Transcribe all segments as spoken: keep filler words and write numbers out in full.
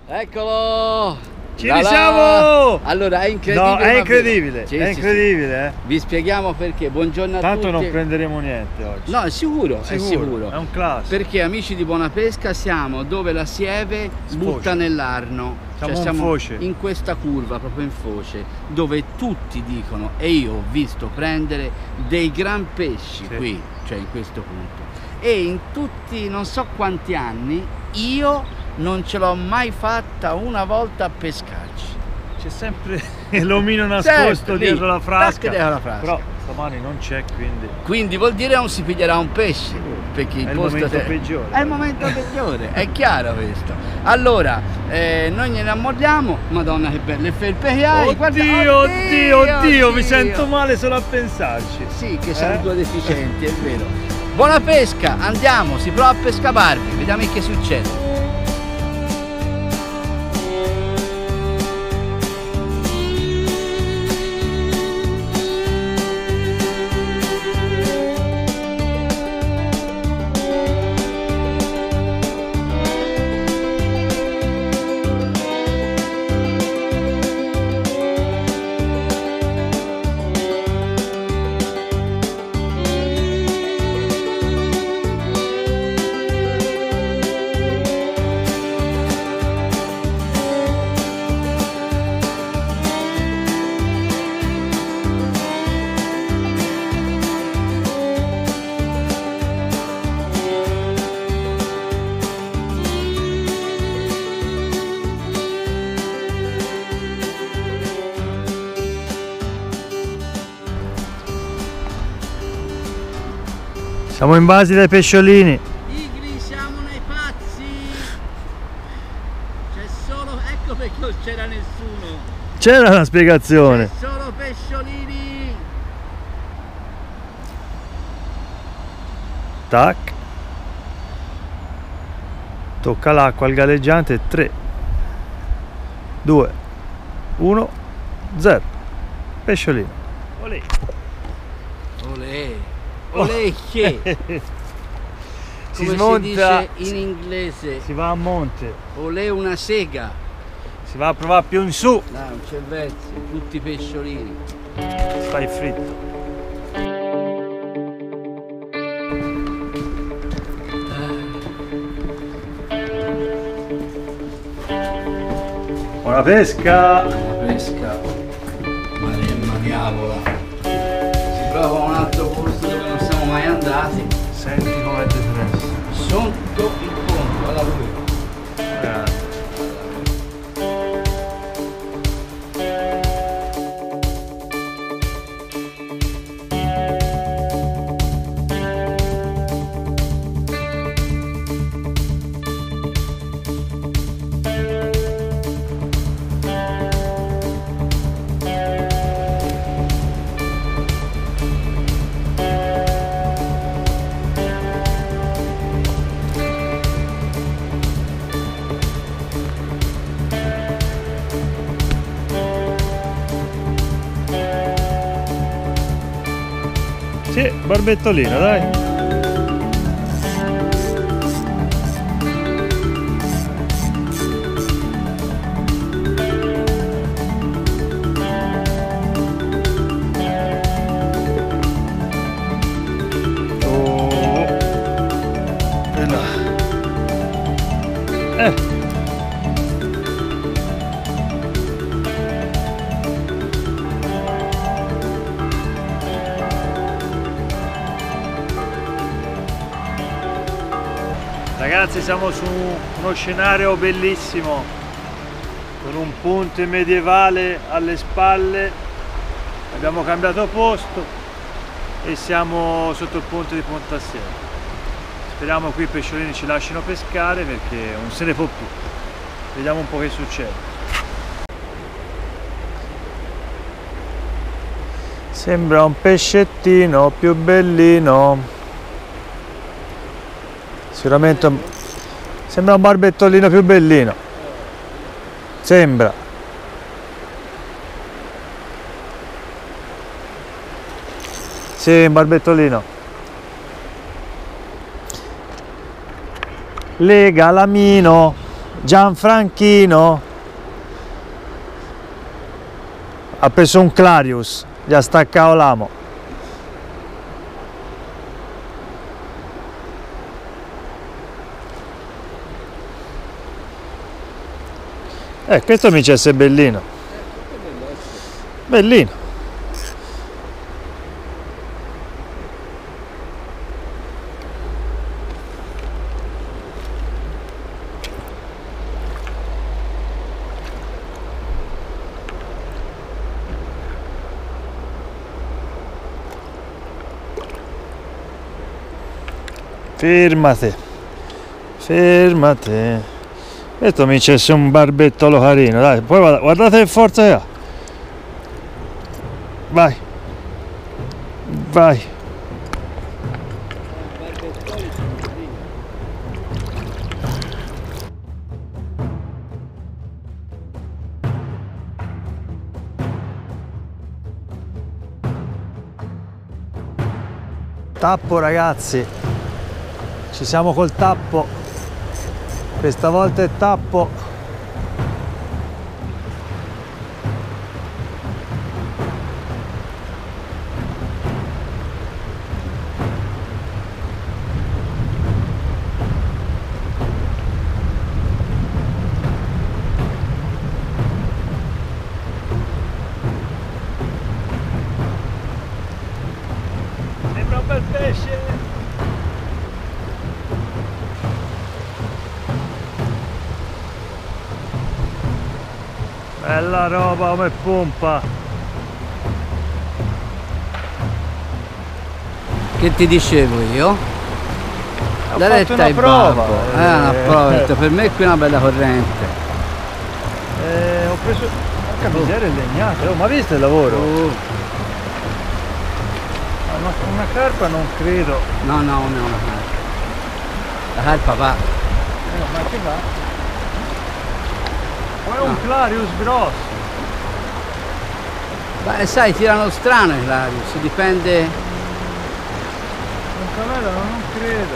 Eccolo! Ci La la. siamo! Allora è incredibile. No, è ma incredibile, Sì, è sì, incredibile, sì. eh. Vi spieghiamo perché. Buongiorno a Tanto tutti. non prenderemo niente oggi. No, è sicuro, Sicuro, è sicuro. è un classico. Perché amici di Buona Pesca siamo dove la Sieve Sfocia. butta nell'Arno. Siamo Cioè in siamo foce. in questa curva, proprio in foce, dove tutti dicono, e io ho visto prendere dei gran pesci Sì. qui, cioè in questo punto. E in tutti non so quanti anni io non ce l'ho mai fatta una volta a pescarci. C'è sempre l'omino nascosto Sempre lì, dietro la frasca. tac, dietro la frasca. Però stamani non c'è, quindi Quindi vuol dire non si piglierà un pesce, perché È il posto momento te- peggiore. È il momento peggiore, è chiaro questo. Allora, eh, noi ne innamoriamo, madonna che belle felpe che hai. oddio, guarda- oddio, oddio, mi oddio. sento male solo a pensarci. Sì, che siamo Eh? due deficienti, è vero. Buona pesca, andiamo, si prova a pesca Barbie, vediamo che succede. Siamo invasi dai pesciolini. Igri, siamo nei pazzi! C'è solo, ecco perché non c'era nessuno. C'era una spiegazione. C'è solo pesciolini! Tac. Tocca l'acqua al galleggiante. tre, due, uno, zero. Pesciolino. Olè. Olè! Olè che! Si Come smonta, si dice in inglese, si va a monte, olè una sega. si va a provare più in su. Dai, non c'è verso, tutti pesciolini. Stai fritto. Buona pesca! La pesca, ma diavola. Si trova un altro posto dove non siamo mai andati. Senti com'è depresso. Sotto il ponte, guarda lui. Eh. Sì, barbettolino, dai. Oh. E là. Eh. Ragazzi, siamo su uno scenario bellissimo con un ponte medievale alle spalle. Abbiamo cambiato posto e siamo sotto il ponte di Pontassieve. Speriamo qui i pesciolini ci lasciano pescare perché non se ne può più. Vediamo un po' che succede. Sembra un pescettino più bellino. Sicuramente un... sembra un barbettolino più bellino. Sembra. Sì, un barbettolino. Lega lamino. Gianfranchino ha preso un Clarius, gli ha staccato l'amo. Eh, questo mi c'è, se bellino. Bellino. Fermate, fermate. Questo mi c'è un barbettolo carino, dai, poi guarda, guardate che forza che ha. Vai. Vai. Tappo, ragazzi. Ci siamo col tappo. Questa volta è tappo. Sembra un bel pesce. Bella roba, come pompa. Che ti dicevo io? Ho La fatto retta una è prova. babbo. Eh, una prova, ho detto, per me qui è una bella corrente. Eh, ho preso... Porca miseria, è legnato. Oh, ma visto il lavoro? Oh. Una, una carpa non credo. No, no, non è una carpa. La carpa va. Eh, ma che va? O è un No. Clarius grosso? Beh, sai, tirano strano i Clarius, dipende. Un camello non credo.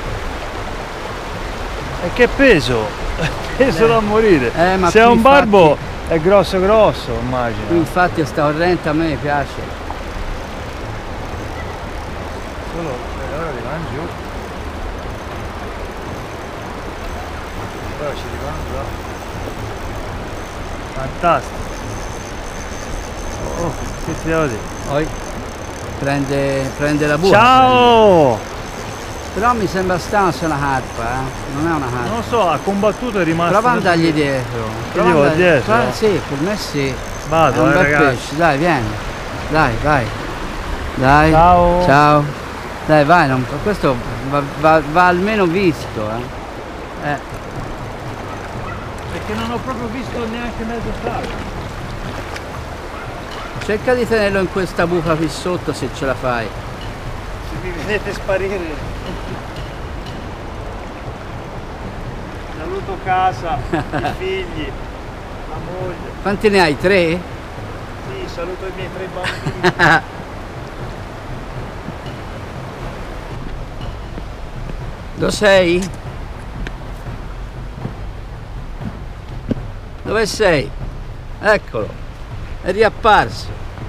E che peso? Peso Eh. da morire. Eh, ma se è qui un barbo infatti- è grosso grosso, Qui immagino. infatti sta corrente a me piace. Solo eh, ora li vanno giù. Ora ci rivanno là. Fantastico. Oh, che ti devo dire? Poi prende, prende la buca. Ciao! Però mi sembra strano se è una carpa, eh? Non è una carpa. Non lo so, ha combattuto e è rimasto. Prova a andargli così. dietro. Io Prova devo a andare- dietro? Prova- Sì, per me sì. Vado, è un eh, bel ragazzi. pesce, dai, vieni. Dai, vai. Dai. Ciao. Ciao. Dai, vai, non- questo va, va- va almeno visto, eh. Eh. Perché non ho proprio visto neanche mezzo salto. Cerca di tenerlo in questa buca qui sotto se ce la fai. Se mi vedete sparire. Saluto casa, i figli, la moglie. Quanti ne hai? Tre? Sì, saluto i miei tre bambini. Lo sei? Dove sei? Eccolo, è riapparso.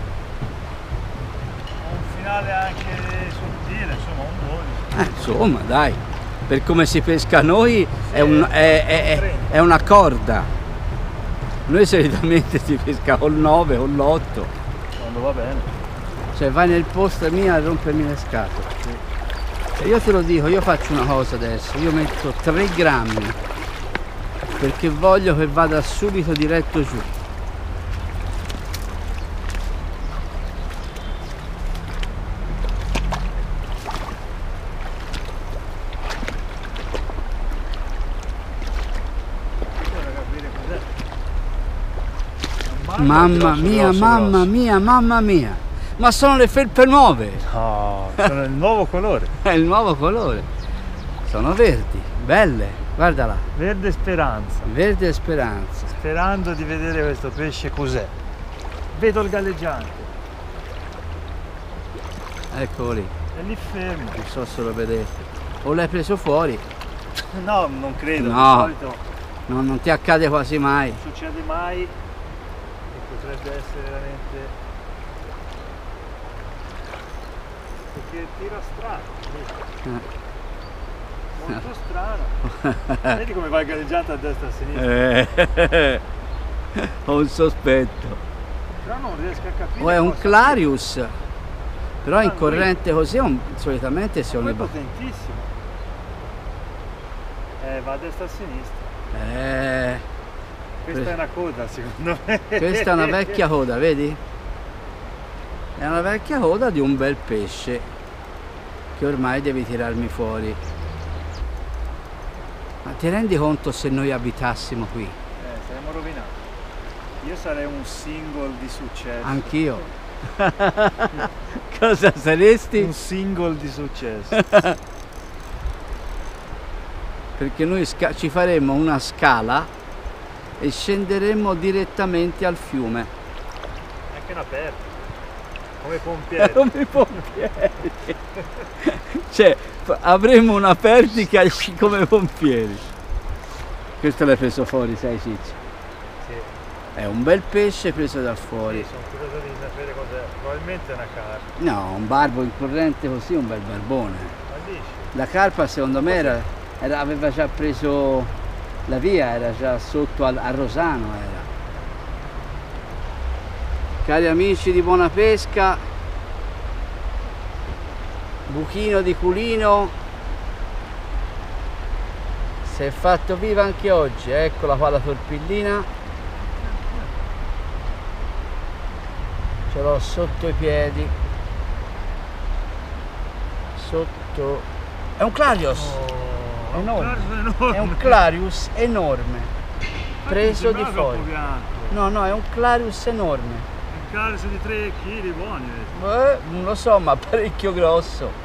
Un finale anche sottile, insomma, un dodici. Eh, insomma, dai, per come si pesca a noi è, un- è- è- è- è una corda. Noi solitamente si pesca col nove, con l'otto. Quando va bene. Cioè vai nel posto mio a rompermi le scatole. E io te lo dico, io faccio una cosa adesso, io metto tre grammi perché voglio che vada subito diretto giù. Mamma mia, mamma mia, mamma mia. Ma sono le felpe nuove. No, sono il nuovo colore. È il nuovo colore. Sono verdi, belle. Guarda là. Verde speranza. Verde e speranza. Sperando di vedere questo pesce cos'è. Vedo il galleggiante. Eccolo lì. È lì fermo. Non so se lo vedete. O l'hai preso fuori? No, non credo. No. Di solito No, non ti accade quasi mai. Non succede mai e potrebbe essere veramente... perché tira strano, Eh. molto strano. Vedi come va galleggiando a destra e a sinistra? Eh. Ho un sospetto. Però non riesco a capire. O è un cosa Clarius, però in Ah, corrente così un- solitamente si sia. Poi è ba- potentissimo. Eh, va a destra e a sinistra. Eh, Questa Que- è una coda secondo me. questa è una vecchia coda, vedi? È una vecchia coda di un bel pesce che ormai devi tirarmi fuori. Ma ti rendi conto se noi abitassimo qui? Eh, saremmo rovinati. Io sarei un single di successo. Anch'io. Cosa saresti? Un single di successo. Perché noi sca- ci faremmo una scala e scenderemmo direttamente al fiume. Anche una perla. Come pompieri. Come i pompieri. Cioè, fa- avremmo una perdita come pompieri. Questo l'hai preso fuori, sai Ciccio? Sì. È un bel pesce preso da fuori. Sì, sono curioso di sapere cos'è. Probabilmente è una carpa. No, un barbo in corrente così, un bel barbone. Ma dici? La carpa secondo me era, era- aveva già preso la via, era già sotto al- a Rosano era. Cari amici di Buona Pesca, buchino di culino si è fatto viva anche oggi. Eccola qua la torpillina, ce l'ho sotto i piedi, sotto. È un Clarius, Oh, enorme. un carpo enorme. È un Clarius enorme, preso Infatti di sembrava fuori. troppo bianco. No, no, è un Clarius enorme. Un carpo di tre chili buoni. vedi? Eh, non lo so, ma parecchio grosso.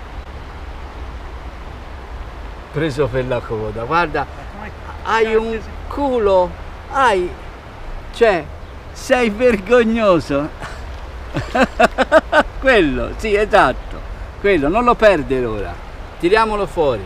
Preso per la coda, guarda, Ma come hai un cacchio si- culo, hai, cioè, sei vergognoso. Quello, sì, esatto, quello, non lo perdere ora, tiriamolo fuori.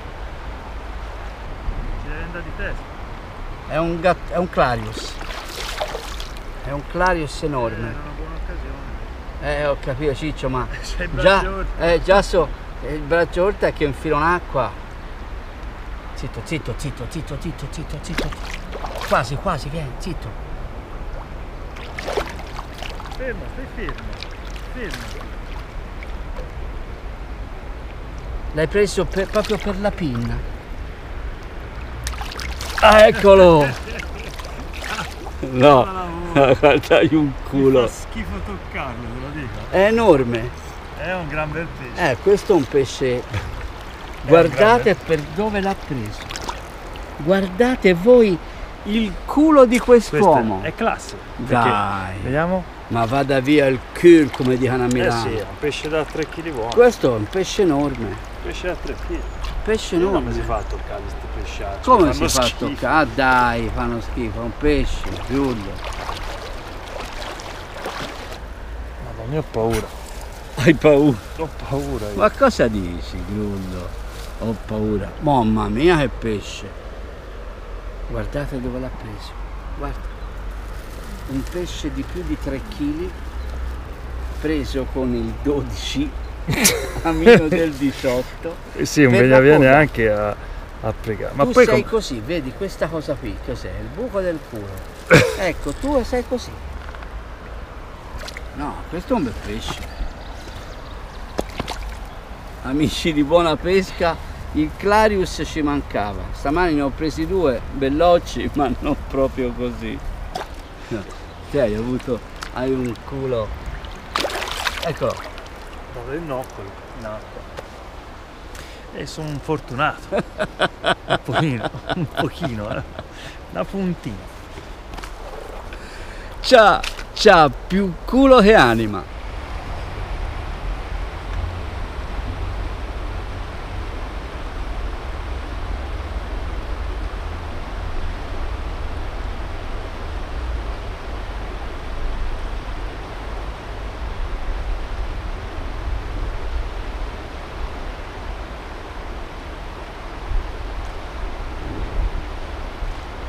si renda di testa. È un, gat- è un Clarius, è un Clarius Era enorme. una buona occasione. Eh, ho capito Ciccio, ma C'è il già, braccio orto. eh, già so, eh, il braccio orto è che infilo un'acqua. Zitto, zitto, zitto, zitto, zitto, zitto, zitto. Quasi, quasi, vieni, zitto. Fermo, stai fermo. Fermo. L'hai preso per- proprio per la pinna. Ah, eccolo! No, guardai un Mi culo. fa schifo toccarlo, te lo dico. È enorme. È un gran bel pesce. Eh, questo è un pesce. Guardate per dove l'ha preso. Guardate voi il culo di quest'uomo. Questo è classe. Dai. Vediamo. Ma vada via il cul, come dicono a Eh Milano. sì, è un pesce da tre chili buono. Questo è un pesce enorme. Pesce da tre chili. Pesce Io enorme. come si fa a toccare questi pesciacci? Come Fanno si fa a schifo. toccare? Ah dai, fanno schifo, è un pesce, Giulio. Madonna, io ho paura. Hai paura? Ho paura io. Ma cosa dici, Grullo? Ho paura. Mamma mia che pesce. Guardate dove l'ha preso. Guarda. Un pesce di più di tre chili preso con il dodici a meno del diciotto. Eh sì, non per me la ne viene coda. anche a, a pregare. Ma tu poi sei com- così, vedi questa cosa qui, cos'è? Il buco del culo. Ecco, tu sei così. No, questo è un bel pesce. Amici di Buona Pesca, il Clarius ci mancava. Stamani ne ho presi due, bellocci, ma non proprio così. Te hai avuto, hai un culo. Ecco, Vado il noccolo in acqua. E sono un fortunato. Un pochino, un pochino, eh. Una puntina. c'ha, c'ha più culo che anima.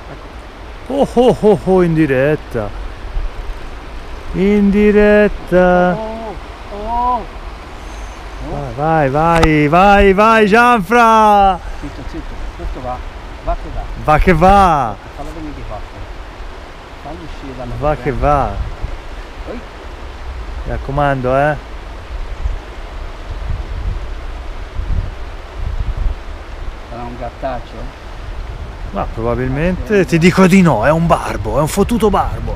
Oh oh oh oh, in diretta. In diretta. Oh, oh. Vai, vai, vai, vai, Gianfra! Zitto, zitto, questo va, va che va. Va che va! Fallo venire di qua. Fallo uscire dalla Va che va! Poi. Mi raccomando, eh! Sarà un gattaccio? Ma probabilmente ti dico di no, è un barbo, è un fottuto barbo.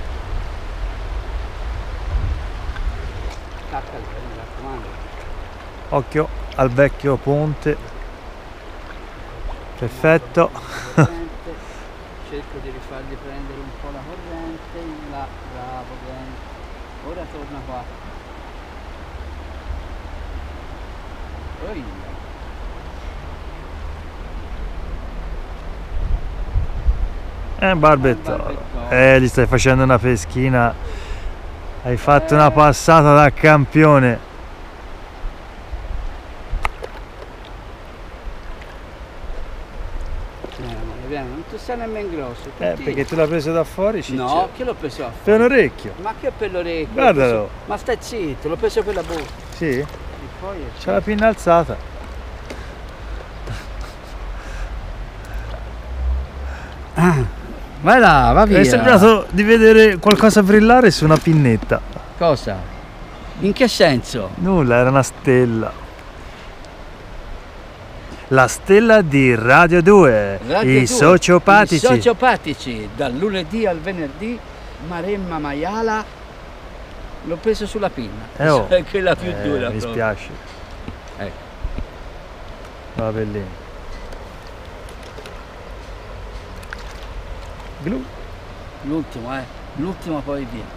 Caccali, mi raccomando. Occhio al vecchio ponte. Perfetto. Cerco di rifargli prendere un po' la corrente, in là, bravo, bene. Ora torna qua. Poi. Eh, barbettolo. Eh, gli stai facendo una peschina. Hai fatto una passata da campione. Non tu sei nemmeno grosso. Eh, perché tu l'hai preso da fuori, Ciccio? No, che l'ho preso a fuori? Per un orecchio. Ma che per l'orecchio? Guardalo. Ma stai zitto, l'ho preso per la bocca. Sì? E poi è C'è la pinna alzata. Ah. Vai là, va via. Mi è sembrato di vedere qualcosa brillare su una pinnetta. Cosa? In che senso? Nulla, era una stella. La stella di Radio due, Radio i due, sociopatici. I sociopatici, dal lunedì al venerdì, Maremma Maiala, l'ho preso sulla pinna. Eh, oh. È quella più eh, dura. Mi proprio. spiace. Ecco. Va bellino. Glu. L'ultimo, eh. L'ultimo poi via.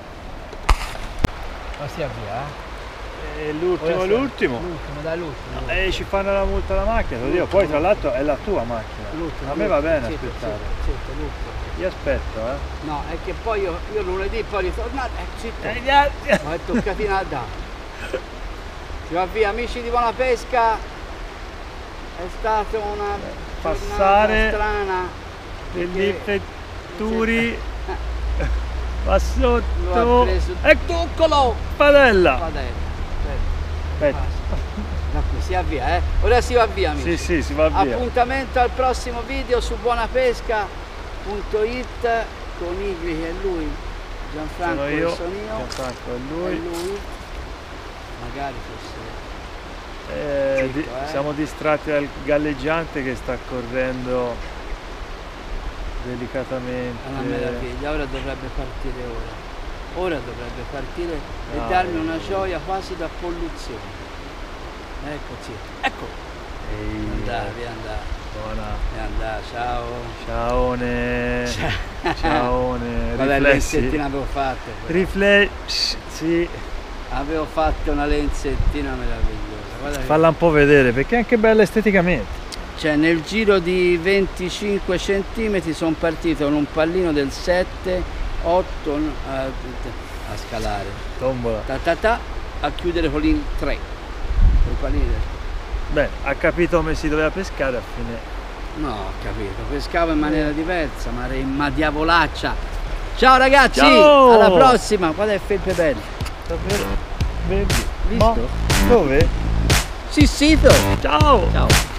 Ma si avvia, eh? E l'ultimo, l'ultimo. L'ultimo, dai, l'ultimo. E ci fanno la multa alla macchina, lo dico. Poi tra l'altro è la tua macchina. L'ultimo. A me va bene Zitto, aspettare. zitto, zitto, l'ultimo. Io aspetto, eh. No, è che poi io, io lunedì poi ritornato. Eh, zitto. Eh, grazie. Ma è toccatina da. Si va via, amici di Buona Pesca. È stata una Passare strana. degli effetturi va Lo ha sotto. preso. E Toccolo! padella. Padella. Aspetta. Da qui si avvia, eh? Ora si va via, amici. Sì, sì, si va via. Appuntamento al prossimo video su buonapesca punto it con Igli che è lui, Gianfranco Sono io, e sono io. Gianfranco è E lui. lui. Magari fosse. Eh, Zitto, di- eh. Siamo distratti dal galleggiante che sta correndo delicatamente. È una meraviglia, ora dovrebbe partire ora. Ora dovrebbe partire e Dai. darmi una gioia quasi da polluzione. Eccoci. Ecco. Ehi, Andare, via andare. buona. Via andare, ciao. Ciaone. Ciaone. Qual è Riflessi. lenzettina avevo fatto? Riflessi. Avevo fatto una lenzettina meravigliosa. Guarda che- Falla un po' vedere perché è anche bella esteticamente. Cioè nel giro di venticinque centimetri sono partito con un pallino del sette, otto a, a scalare. Tombola. Ta ta ta, a chiudere con il tre. Con i pallini del... Beh, ha capito come si doveva pescare a fine. No, ho capito, pescavo in maniera diversa, ma, re- ma diavolaccia. Ciao ragazzi, Ciao! alla prossima. Guarda il felpe bello. Davvero? Vedi? Visto? Ma dove? Sì, sito. Ciao! Ciao.